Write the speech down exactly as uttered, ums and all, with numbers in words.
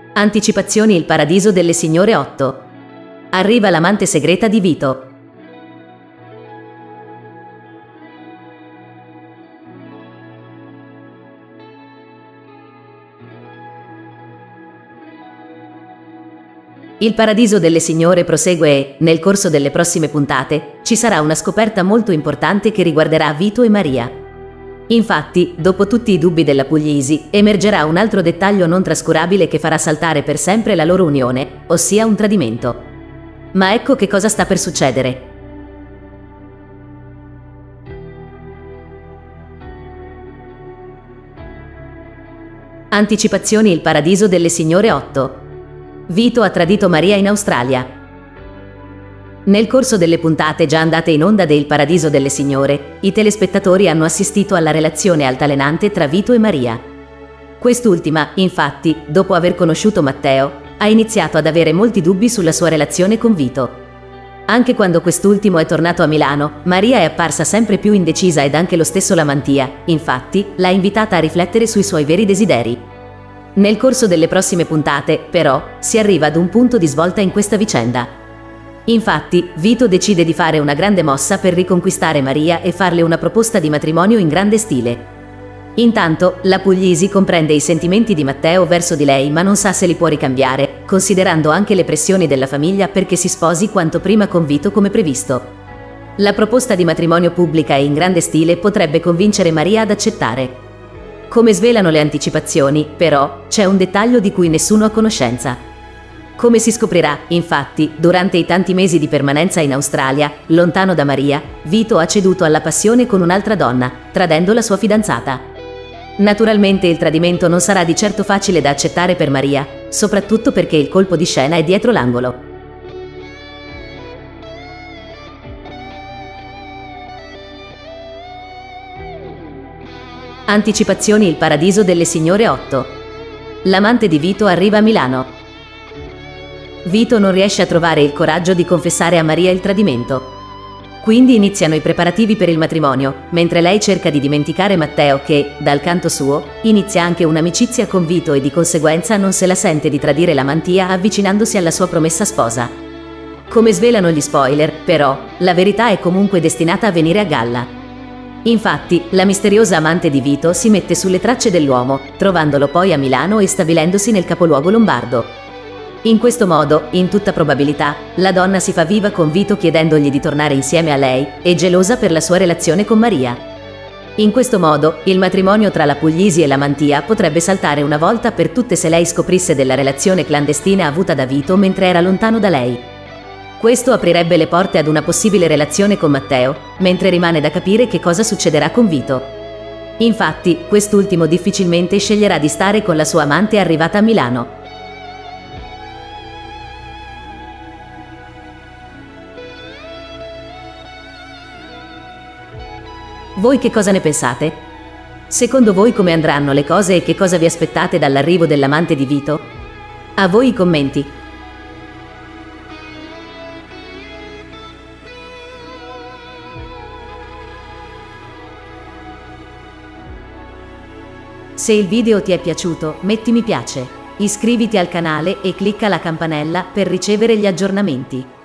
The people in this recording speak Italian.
Anticipazioni Il paradiso delle signore otto. Arriva l'amante segreta di Vito. Il paradiso delle signore prosegue e, nel corso delle prossime puntate, ci sarà una scoperta molto importante che riguarderà Vito e Maria. Infatti, dopo tutti i dubbi della Puglisi, emergerà un altro dettaglio non trascurabile che farà saltare per sempre la loro unione, ossia un tradimento. Ma ecco che cosa sta per succedere. Anticipazioni Il paradiso delle signore otto. Vito ha tradito Maria in Australia. Nel corso delle puntate già andate in onda de Il paradiso delle signore, i telespettatori hanno assistito alla relazione altalenante tra Vito e Maria. Quest'ultima, infatti, dopo aver conosciuto Matteo, ha iniziato ad avere molti dubbi sulla sua relazione con Vito. Anche quando quest'ultimo è tornato a Milano, Maria è apparsa sempre più indecisa ed anche lo stesso Lamantia, infatti, l'ha invitata a riflettere sui suoi veri desideri. Nel corso delle prossime puntate, però, si arriva ad un punto di svolta in questa vicenda. Infatti, Vito decide di fare una grande mossa per riconquistare Maria e farle una proposta di matrimonio in grande stile. Intanto, la Puglisi comprende i sentimenti di Matteo verso di lei ma non sa se li può ricambiare, considerando anche le pressioni della famiglia perché si sposi quanto prima con Vito come previsto. La proposta di matrimonio pubblica e in grande stile potrebbe convincere Maria ad accettare. Come svelano le anticipazioni, però, c'è un dettaglio di cui nessuno ha conoscenza. Come si scoprirà, infatti, durante i tanti mesi di permanenza in Australia, lontano da Maria, Vito ha ceduto alla passione con un'altra donna, tradendo la sua fidanzata. Naturalmente il tradimento non sarà di certo facile da accettare per Maria, soprattutto perché il colpo di scena è dietro l'angolo. Anticipazioni Il paradiso delle signore otto. L'amante di Vito arriva a Milano. Vito non riesce a trovare il coraggio di confessare a Maria il tradimento. Quindi iniziano i preparativi per il matrimonio, mentre lei cerca di dimenticare Matteo che, dal canto suo, inizia anche un'amicizia con Vito e di conseguenza non se la sente di tradire Lamantia avvicinandosi alla sua promessa sposa. Come svelano gli spoiler, però, la verità è comunque destinata a venire a galla. Infatti, la misteriosa amante di Vito si mette sulle tracce dell'uomo, trovandolo poi a Milano e stabilendosi nel capoluogo lombardo. In questo modo, in tutta probabilità, la donna si fa viva con Vito chiedendogli di tornare insieme a lei e gelosa per la sua relazione con Maria. In questo modo, il matrimonio tra la Puglisi e Lamantia potrebbe saltare una volta per tutte se lei scoprisse della relazione clandestina avuta da Vito mentre era lontano da lei. Questo aprirebbe le porte ad una possibile relazione con Matteo, mentre rimane da capire che cosa succederà con Vito. Infatti, quest'ultimo difficilmente sceglierà di stare con la sua amante arrivata a Milano. Voi che cosa ne pensate? Secondo voi come andranno le cose e che cosa vi aspettate dall'arrivo dell'amante di Vito? A voi i commenti. Se il video ti è piaciuto, metti mi piace, iscriviti al canale e clicca la campanella per ricevere gli aggiornamenti.